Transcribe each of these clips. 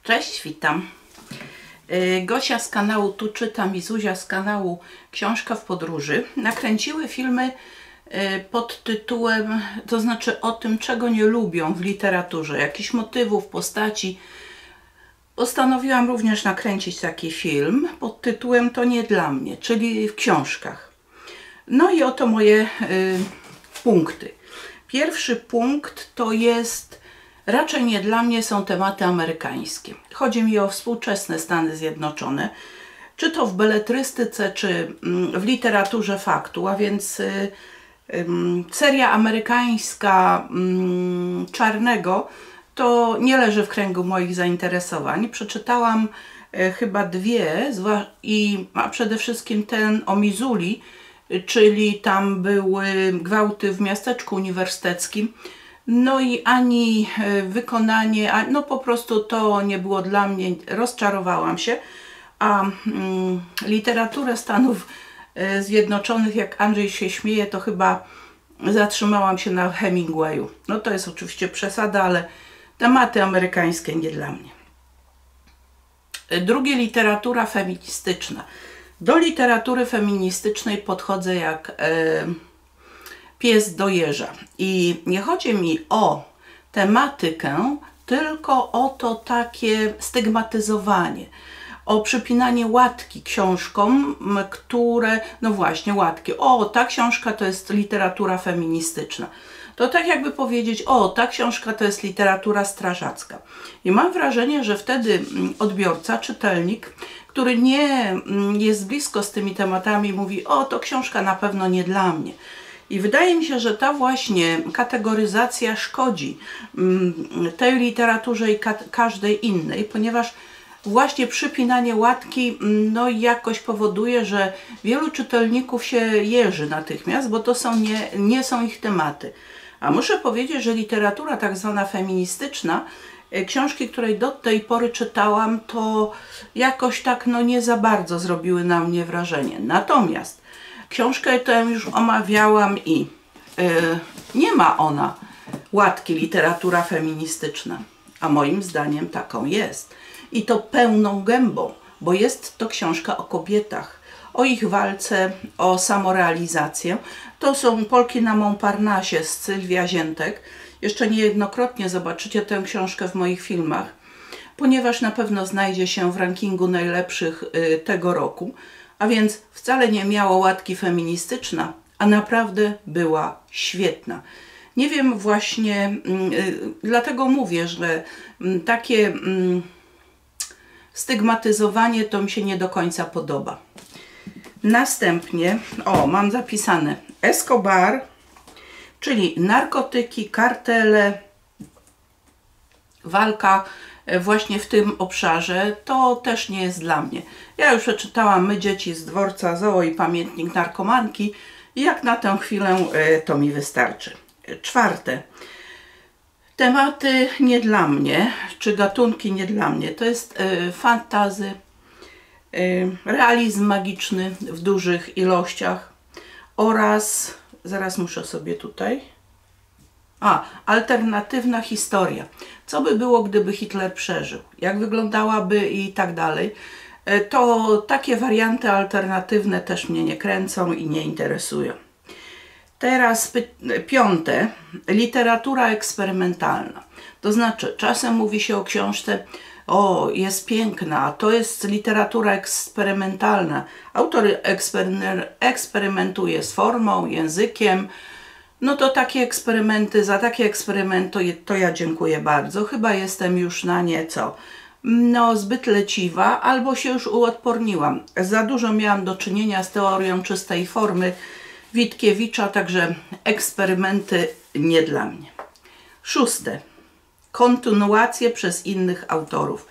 Cześć, witam. Gosia z kanału Tu Czytam i Zuzia z kanału Książka w Podróży nakręciły filmy pod tytułem, to znaczy o tym, czego nie lubią w literaturze, jakichś motywów, postaci. Postanowiłam również nakręcić taki film pod tytułem To nie dla mnie, czyli w książkach. No i oto moje punkty. Pierwszy punkt to jest raczej nie dla mnie są tematy amerykańskie. Chodzi mi o współczesne Stany Zjednoczone, czy to w beletrystyce, czy w literaturze faktu, a więc seria amerykańska Czarnego to nie leży w kręgu moich zainteresowań. Przeczytałam chyba dwie, a przede wszystkim ten o Missouri, czyli tam były gwałty w miasteczku uniwersyteckim. No i ani wykonanie, no po prostu to nie było dla mnie, rozczarowałam się. A literaturę Stanów Zjednoczonych, jak Andrzej się śmieje, to chyba zatrzymałam się na Hemingwayu. No to jest oczywiście przesada, ale tematy amerykańskie nie dla mnie. Drugie, literatura feministyczna. Do literatury feministycznej podchodzę jak pies do jeża. I nie chodzi mi o tematykę, tylko o to takie stygmatyzowanie, o przypinanie łatki książkom, które, no właśnie, łatki. O, ta książka to jest literatura feministyczna. To tak jakby powiedzieć, o, ta książka to jest literatura strażacka. I mam wrażenie, że wtedy odbiorca, czytelnik, który nie jest blisko z tymi tematami, mówi, o, to książka na pewno nie dla mnie. I wydaje mi się, że ta właśnie kategoryzacja szkodzi tej literaturze i każdej innej, ponieważ właśnie przypinanie łatki no jakoś powoduje, że wielu czytelników się jeży natychmiast, bo to nie są ich tematy. A muszę powiedzieć, że literatura tak zwana feministyczna, książki, które do tej pory czytałam, to jakoś tak no nie za bardzo zrobiły na mnie wrażenie. Natomiast książkę tę już omawiałam i nie ma ona łatki literatura feministyczna, a moim zdaniem taką jest. I to pełną gębą, bo jest to książka o kobietach, o ich walce, o samorealizację. To są Polki na Montparnasse z Sylwia Ziętek. Jeszcze niejednokrotnie zobaczycie tę książkę w moich filmach, ponieważ na pewno znajdzie się w rankingu najlepszych tego roku. A więc wcale nie miało łatki feministyczna, a naprawdę była świetna. Nie wiem właśnie, dlatego mówię, że takie stygmatyzowanie to mi się nie do końca podoba. Następnie, o, mam zapisane Escobar, czyli narkotyki, kartele, walka właśnie w tym obszarze, to też nie jest dla mnie. Ja już przeczytałam My, dzieci z dworca Zoo i Pamiętnik narkomanki i jak na tę chwilę to mi wystarczy. Czwarte, tematy nie dla mnie, czy gatunki nie dla mnie. To jest fantasy, realizm magiczny w dużych ilościach oraz, zaraz muszę sobie tutaj, alternatywna historia. Co by było, gdyby Hitler przeżył? Jak wyglądałaby i tak dalej? To takie warianty alternatywne też mnie nie kręcą i nie interesują. Teraz piąte, literatura eksperymentalna. To znaczy, czasem mówi się o książce, o, jest piękna, to jest literatura eksperymentalna. Autor eksperymentuje z formą, językiem. No to takie eksperymenty, za takie eksperymenty to ja dziękuję bardzo. Chyba jestem już na nieco zbyt leciwa, albo się już uodporniłam. Za dużo miałam do czynienia z teorią czystej formy Witkiewicza, także eksperymenty nie dla mnie. Szóste, kontynuacje przez innych autorów.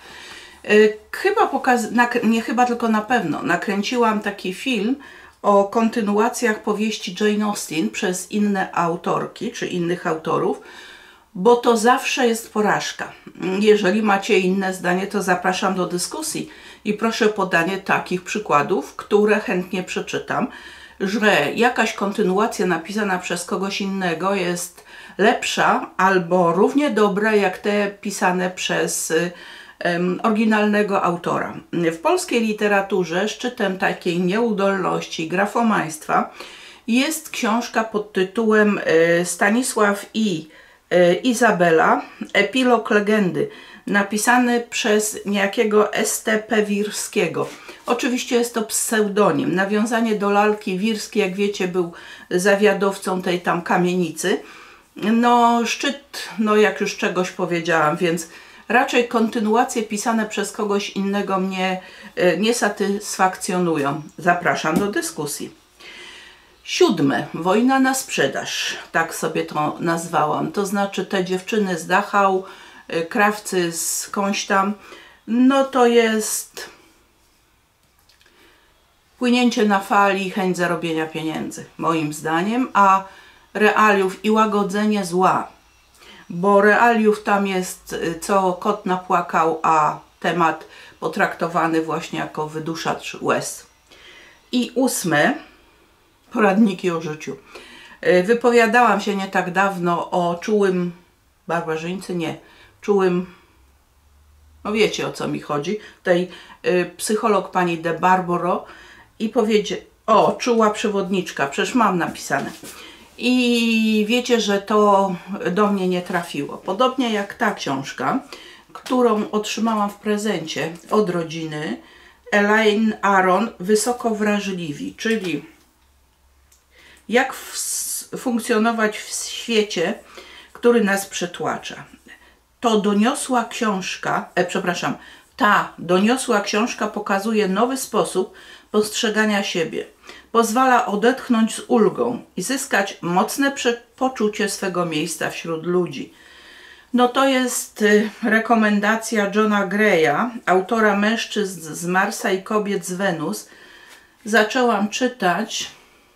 Tylko na pewno nakręciłam taki film o kontynuacjach powieści Jane Austen przez inne autorki czy innych autorów, bo to zawsze jest porażka. Jeżeli macie inne zdanie, to zapraszam do dyskusji i proszę o podanie takich przykładów, które chętnie przeczytam, że jakaś kontynuacja napisana przez kogoś innego jest lepsza albo równie dobra jak te pisane przez oryginalnego autora. W polskiej literaturze szczytem takiej nieudolności, grafomaństwa jest książka pod tytułem Stanisław i Izabela, epilog legendy, napisany przez niejakiego S.T.P. Wirskiego. Oczywiście jest to pseudonim. Nawiązanie do lalki Wirski, jak wiecie, był zawiadowcą tej tam kamienicy. No szczyt, no jak już czegoś powiedziałam, więc raczej kontynuacje pisane przez kogoś innego mnie nie satysfakcjonują. Zapraszam do dyskusji. 7. Wojna na sprzedaż. Tak sobie to nazwałam. To znaczy te dziewczyny z Dachau, krawcy z skądś tam. No to jest płynięcie na fali, chęć zarobienia pieniędzy, moim zdaniem, a realiów i łagodzenie zła. Bo realiów tam jest co kot napłakał, a temat potraktowany właśnie jako wyduszacz łez. I 8. Poradniki o życiu. Wypowiadałam się nie tak dawno o czułym barbarzyńcy, nie, czułym, no wiecie o co mi chodzi, tutaj psycholog pani de Barbaro i powiedzie, o, czuła przewodniczka, przecież mam napisane. I wiecie, że to do mnie nie trafiło. Podobnie jak ta książka, którą otrzymałam w prezencie od rodziny, Elaine Aron, Wysoko wrażliwi, czyli jak funkcjonować w świecie, który nas przytłacza. Ta doniosła książka pokazuje nowy sposób postrzegania siebie. Pozwala odetchnąć z ulgą i zyskać mocne poczucie swego miejsca wśród ludzi. No to jest rekomendacja Johna Greya, autora Mężczyzn z Marsa i Kobiet z Wenus. Zaczęłam czytać,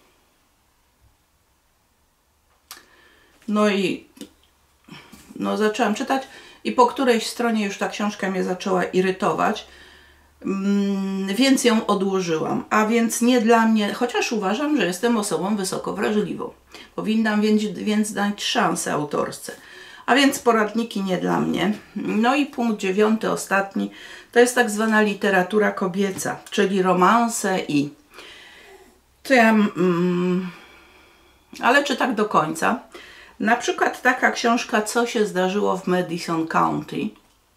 zaczęłam czytać i po którejś stronie już ta książka mnie zaczęła irytować, więc ją odłożyłam. A więc nie dla mnie, chociaż uważam, że jestem osobą wysoko wrażliwą. Powinnam więc dać szansę autorce. A więc poradniki nie dla mnie. No i punkt 9, ostatni, to jest tak zwana literatura kobieca, czyli romanse i... To ja... ale czy tak do końca? Na przykład taka książka, Co się zdarzyło w Madison County.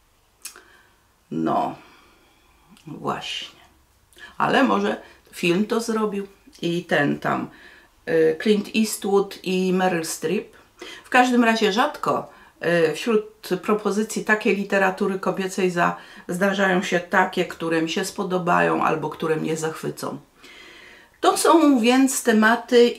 No, właśnie. Ale może film to zrobił i ten tam Clint Eastwood i Meryl Streep. W każdym razie rzadko wśród propozycji takiej literatury kobiecej zdarzają się takie, które mi się spodobają albo które mnie zachwycą. To są więc tematy,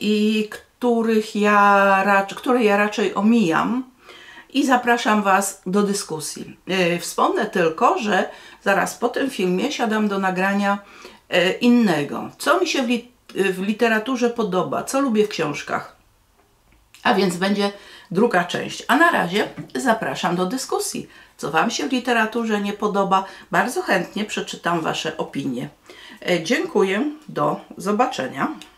które ja raczej omijam i zapraszam Was do dyskusji. Wspomnę tylko, że zaraz po tym filmie siadam do nagrania innego. Co mi się w literaturze podoba, co lubię w książkach. A więc będzie druga część. A na razie zapraszam do dyskusji. Co Wam się w literaturze nie podoba, bardzo chętnie przeczytam Wasze opinie. Dziękuję, do zobaczenia.